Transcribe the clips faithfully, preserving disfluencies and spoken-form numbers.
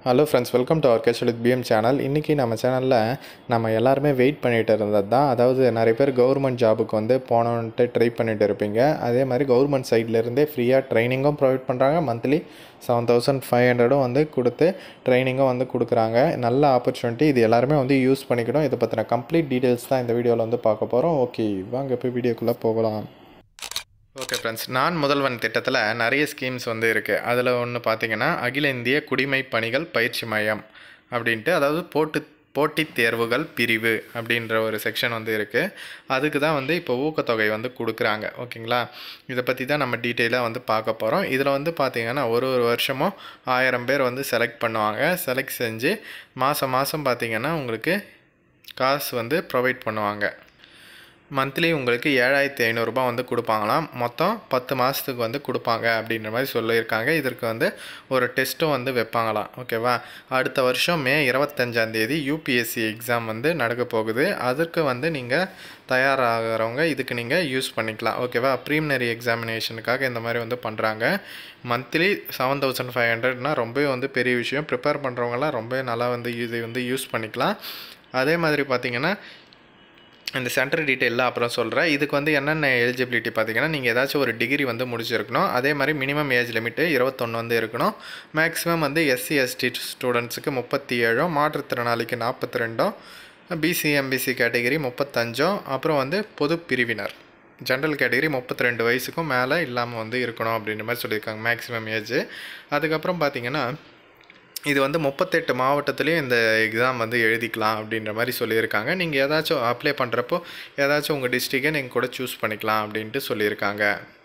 Hello friends, welcome to our cash with PM channel. இன்றைக்கி நம்ம சேனலில் நம்ம எல்லாருமே வெயிட் பண்ணிகிட்டு இருந்தது தான். அதாவது நிறைய பேர் கவர்மெண்ட் ஜாபுக்கு வந்து போனோன்ட்டு ட்ரை பண்ணிகிட்டு இருப்பீங்க. அதே மாதிரி கவர்மெண்ட் சைட்லேருந்தே ஃப்ரீயாக ட்ரைனிங்கும் ப்ரொவைட் பண்ணுறாங்க. மந்த்லி செவன் தௌசண்ட் ஃபைவ் ஹண்ட்ரடும் வந்து கொடுத்து ட்ரைனிங்கும் வந்து கொடுக்குறாங்க. நல்ல ஆப்பர்ச்சுனிட்டி. இது எல்லாருமே வந்து யூஸ் பண்ணிக்கணும். இதை பற்றின கம்ப்ளீட் டீட்டெயில்ஸ் தான் இந்த வீடியோவில் வந்து பார்க்க போகிறோம். ஓகே, வாங்க இப்போ வீடியோக்குள்ளே போகலாம். ஓகே ஃப்ரெண்ட்ஸ், நான் முதல்வன் திட்டத்தில் நிறைய ஸ்கீம்ஸ் வந்து இருக்குது. அதில் ஒன்று பார்த்திங்கன்னா அகில இந்திய குடிமை பணிகள் பயிற்சி மையம் அப்படின்ட்டு, அதாவது போட்டு போட்டித் தேர்வுகள் பிரிவு அப்படின்ற ஒரு செக்ஷன் வந்து இருக்குது. அதுக்கு தான் வந்து இப்போ ஊக்கத்தொகை வந்து கொடுக்குறாங்க. ஓகேங்களா, இதை பற்றி தான் நம்ம டீட்டெயிலாக வந்து பார்க்க போகிறோம். இதில் வந்து பார்த்திங்கன்னா ஒரு ஒரு வருஷமும் ஆயிரம் பேர் வந்து செலக்ட் பண்ணுவாங்க. செலக்ட் செஞ்சு மாதம் மாதம் பார்த்திங்கன்னா உங்களுக்கு காசு வந்து ப்ரொவைட் பண்ணுவாங்க. மந்த்லி உங்களுக்கு ஏழாயிரத்தி ஐநூறுரூபா வந்து கொடுப்பாங்களாம். மொத்தம் பத்து மாதத்துக்கு வந்து கொடுப்பாங்க அப்படின்ற மாதிரி சொல்லியிருக்காங்க. இதற்கு வந்து ஒரு டெஸ்ட்டும் வந்து வைப்பாங்களாம். ஓகேவா, அடுத்த வருஷம் மே இருபத்தஞ்சாந்தேதி யூபிஎஸ்சி எக்ஸாம் வந்து நடக்க போகுது. அதற்கு வந்து நீங்கள் தயாராகிறவங்க இதுக்கு நீங்கள் யூஸ் பண்ணிக்கலாம். ஓகேவா, ப்ரீமினரி எக்ஸாமினேஷனுக்காக இந்த மாதிரி வந்து பண்ணுறாங்க. மந்த்லி செவன் தௌசண்ட் ஃபைவ் ஹண்ட்ரட்னா ரொம்பவே வந்து பெரிய விஷயம். ப்ரிப்பேர் பண்ணுறவங்களாம் ரொம்ப நல்லா வந்து இதை வந்து யூஸ் பண்ணிக்கலாம். அதே மாதிரி பார்த்திங்கன்னா இந்த சென்டர் டீட்டெயிலாம் அப்புறம் சொல்கிறேன். இதுக்கு வந்து என்னென்ன எலிஜிபிலிட்டி பார்த்திங்கன்னா, நீங்கள் ஏதாச்சும் ஒரு டிகிரி வந்து முடிச்சிருக்கணும். அதே மாதிரி மினிமம் ஏஜ் லிமிட்டு இருபத்தொன்று வந்து இருக்கணும். மேக்ஸிமம் வந்து எஸ்சி எஸ்டி ஸ்டூடெண்ட்ஸுக்கு முப்பத்தி ஏழும், மாற்றுத்திறனாளிக்கு நாற்பத்தி ரெண்டும், பிசி எம்பிசி கேட்டகிரி முப்பத்தஞ்சும், அப்புறம் வந்து பொது பிரிவினர் ஜென்ரல் கேட்டகிரி முப்பத்தி ரெண்டு வயசுக்கும் மேலே இல்லாமல் வந்து இருக்கணும் அப்படின்ற மாதிரி சொல்லியிருக்காங்க மேக்ஸிமம் ஏஜ். அதுக்கப்புறம் பார்த்திங்கன்னா இது வந்து முப்பத்தெட்டு மாவட்டத்துலேயும் இந்த எக்ஸாம் வந்து எழுதிக்கலாம் அப்படின்ற மாதிரி சொல்லியிருக்காங்க. நீங்கள் ஏதாச்சும் அப்ளை பண்ணுறப்போ ஏதாச்சும் உங்கள் டிஸ்ட்ரிக்டை நீங்கள் கூட சூஸ் பண்ணிக்கலாம் அப்படின்ட்டு சொல்லியிருக்காங்க.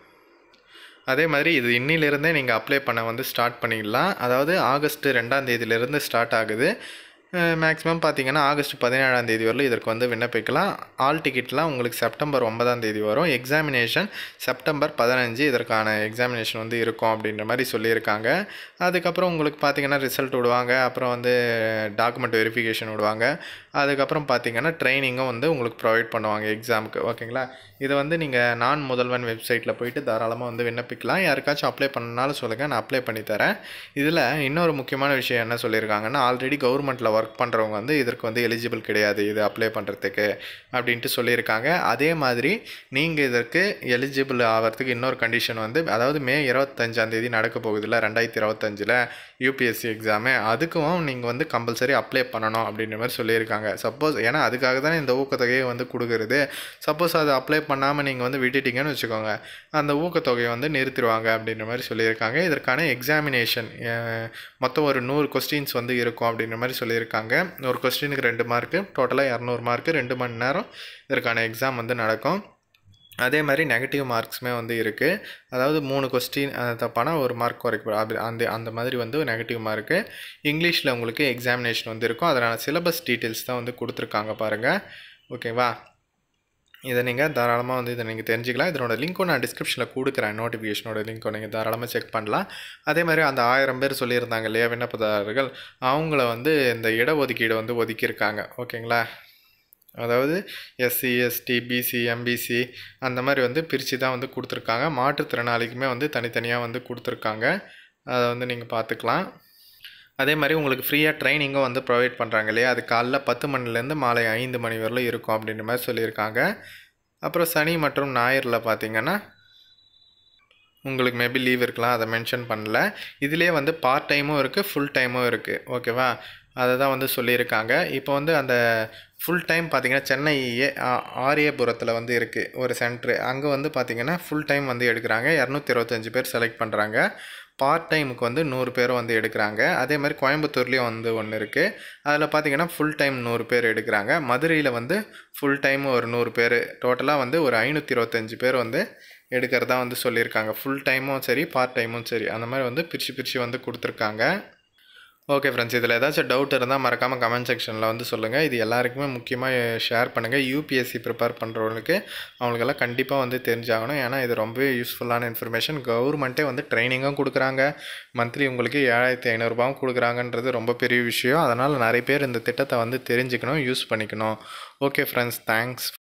அதே மாதிரி இது இன்னிலிருந்தே நீங்கள் அப்ளை பண்ண வந்து ஸ்டார்ட் பண்ணிடலாம். அதாவது ஆகஸ்ட் ரெண்டாம் தேதியிலேருந்து ஸ்டார்ட் ஆகுது. மேக்ஸிமம் பார்த்திங்கன்னா ஆகஸ்ட் பதினேழாம் தேதி வரலும் இதற்கு வந்து விண்ணப்பிக்கலாம். ஆல் டிக்கெட்லாம் உங்களுக்கு செப்டம்பர் ஒன்பதாம் தேதி வரும். எக்ஸாமினேஷன் செப்டம்பர் பதினஞ்சு இதற்கான எக்ஸாமினேஷன் வந்து இருக்கும் அப்படின்ற மாதிரி சொல்லியிருக்காங்க. அதுக்கப்புறம் உங்களுக்கு பார்த்திங்கன்னா ரிசல்ட் விடுவாங்க. அப்புறம் வந்து டாக்குமெண்ட் வெரிஃபிகேஷன் விடுவாங்க. அதுக்கப்புறம் பார்த்திங்கன்னா ட்ரைனிங்கும் வந்து உங்களுக்கு ப்ரொவைட் பண்ணுவாங்க எக்ஸாமுக்கு. ஓகேங்களா, இதை வந்து நீங்கள் நான் முதல்வன் வெப்சைட்டில் போய்ட்டு தாராளமாக வந்து விண்ணப்பிக்கலாம். யாருக்காச்சும் அப்ளை பண்ணனாலும் சொல்லுங்கள், நான் அப்ளை பண்ணித்தரேன். இதில் இன்னொரு முக்கியமான விஷயம் என்ன சொல்லியிருக்காங்கன்னா, ஆல்ரெடி கவர்மெண்ட்டில் ஒர்க் பண்ணுறவங்க வந்து இதற்கு வந்து எலிஜிபிள் கிடையாது இது அப்ளை பண்ணுறதுக்கு அப்படின்ட்டு சொல்லியிருக்காங்க. அதே மாதிரி நீங்கள் இதற்கு எலிஜிபிள் ஆகிறதுக்கு இன்னொரு கண்டிஷன் வந்து, அதாவது மே இருபத்தஞ்சாந்தேதி நடக்க போகுதில்ல ரெண்டாயிரத்தி இருபத்தஞ்சில் யூபிஎஸ்சி எக்ஸாமு, அதுக்கும் நீங்கள் வந்து கம்பல்சரி அப்ளை பண்ணணும் அப்படின்ற மாதிரி சொல்லியிருக்காங்க. சப்போஸ் ஏன்னா அதுக்காக தானே இந்த ஊக்கத்தொகையை வந்து கொடுக்குறது. சப்போஸ் அது அப்ளை பண்ணாமல் நீங்கள் வந்து விட்டுட்டீங்கன்னு வச்சுக்கோங்க, அந்த ஊக்கத்தொகையை வந்து நிறுத்திடுவாங்க அப்படின்ற மாதிரி சொல்லியிருக்காங்க. இதற்கான எக்ஸாமினேஷன் மொத்தம் ஒரு நூறு கொஸ்டின்ஸ் வந்து இருக்கும் அப்படின்ற மாதிரி சொல்லியிருக்காங்க. ஒரு கொஸ்டினுக்கு ரெண்டு மார்க்கு, டோட்டலாக இரநூறு மார்க்கு, ரெண்டு மணி நேரம் இதற்கான எக்ஸாம் வந்து நடக்கும். அதே மாதிரி நெகட்டிவ் மார்க்ஸுமே வந்து இருக்குது. அதாவது மூணு கொஸ்டின் தப்பானா ஒரு மார்க் குறைக்கும். அப்படி அந்த அந்த மாதிரி வந்து நெகட்டிவ் மார்க்கு. இங்கிலீஷில் உங்களுக்கு எக்ஸாமினேஷன் வந்து இருக்கும். அதனால் சிலபஸ் டீட்டெயில்ஸ் தான் வந்து கொடுத்துருக்காங்க பாருங்கள். ஓகேவா, இதை நீங்கள் தாராளமாக வந்து இதை நீங்கள் தெரிஞ்சுக்கலாம். இதனோட லிங்க்கும் நான் டிஸ்கிரிப்ஷனில் கொடுக்குறேன். நோட்டிஃபிகேஷனோட லிங்க்கும் நீங்கள் தாராளமாக செக் பண்ணலாம். அதே மாதிரி அந்த ஆயிரம் பேர் சொல்லியிருந்தாங்க இல்லையா விண்ணப்பதாரர்கள், அவங்கள வந்து இந்த இடஒதுக்கீடு வந்து ஒதுக்கியிருக்காங்க. ஓகேங்களா, அதாவது எஸ்சி எஸ்டி பிசி எம்பிசி அந்த மாதிரி வந்து பிரித்து தான் வந்து கொடுத்துருக்காங்க. மாற்றுத்திறனாளிக்குமே வந்து தனித்தனியாக வந்து கொடுத்துருக்காங்க. அதை வந்து நீங்கள் பார்த்துக்கலாம். அதே மாதிரி உங்களுக்கு ஃப்ரீயாக ட்ரைனிங்கும் வந்து ப்ரொவைட் பண்ணுறாங்க இல்லையா, அது காலைல பத்து மணிலேருந்து மாலை ஐந்து மணி வரலும் இருக்கும் அப்படின்ற மாதிரி சொல்லியிருக்காங்க. அப்புறம் சனி மற்றும் ஞாயிறில் பார்த்திங்கன்னா உங்களுக்கு மேபி லீவ் இருக்கலாம், அதை மென்ஷன் பண்ணல. இதிலே வந்து பார்ட் டைமும் இருக்குது, ஃபுல் டைமும் இருக்குது. ஓகேவா, அதை தான் வந்து சொல்லியிருக்காங்க. இப்போ வந்து அந்த ஃபுல் டைம் பார்த்திங்கன்னா சென்னை ஏ ஆரியபுரத்தில் வந்து இருக்குது ஒரு சென்ட்ரு. அங்கே வந்து பார்த்திங்கன்னா ஃபுல் டைம் வந்து எடுக்கிறாங்க. இரநூத்தி இருபத்தஞ்சி பேர் செலக்ட் பண்ணுறாங்க. பார்ட் டைமுக்கு வந்து நூறு பேரும் வந்து எடுக்கிறாங்க. அதே மாதிரி கோயம்புத்தூர்லேயும் வந்து ஒன்று இருக்குது. அதில் பார்த்திங்கன்னா ஃபுல் டைம் நூறு பேர் எடுக்கிறாங்க. மதுரையில் வந்து ஃபுல் டைம் ஒரு நூறு பேர், டோட்டலாக வந்து ஒரு ஐநூற்றி இருபத்தஞ்சி பேர் வந்து எடுக்கிறதா வந்து சொல்லியிருக்காங்க. ஃபுல் டைமும் சரி பார்ட் டைமும் சரி அந்த மாதிரி வந்து பிரித்து பிரித்து வந்து கொடுத்துருக்காங்க. ஓகே ஃப்ரெண்ட்ஸ், இதில் ஏதாச்சும் டவுட் இருந்தால் மறக்காமல் கமெண்ட் செக்ஷனில் வந்து சொல்லுங்கள். இது எல்லாருக்குமே முக்கியமாக ஷேர் பண்ணுங்கள். யூபிஎஸ்சி ப்ரிப்பேர் பண்ணுறவங்களுக்கு அவங்களுக்கெல்லாம் கண்டிப்பாக வந்து தெரிஞ்சாகணும். ஏன்னா இது ரொம்பவே யூஸ்ஃபுல்லான இன்ஃபர்மேஷன். கவர்மெண்ட்டே வந்து ட்ரைனிங்கும் கொடுக்குறாங்க. மந்த்லி உங்களுக்கு ஏழாயிரத்தி ஐநூறுரூபாவும் கொடுக்குறாங்கன்றது ரொம்ப பெரிய விஷயம். அதனால் நிறைய பேர் இந்த திட்டத்தை வந்து தெரிஞ்சுக்கணும், யூஸ் பண்ணிக்கணும். Okay friends, thanks.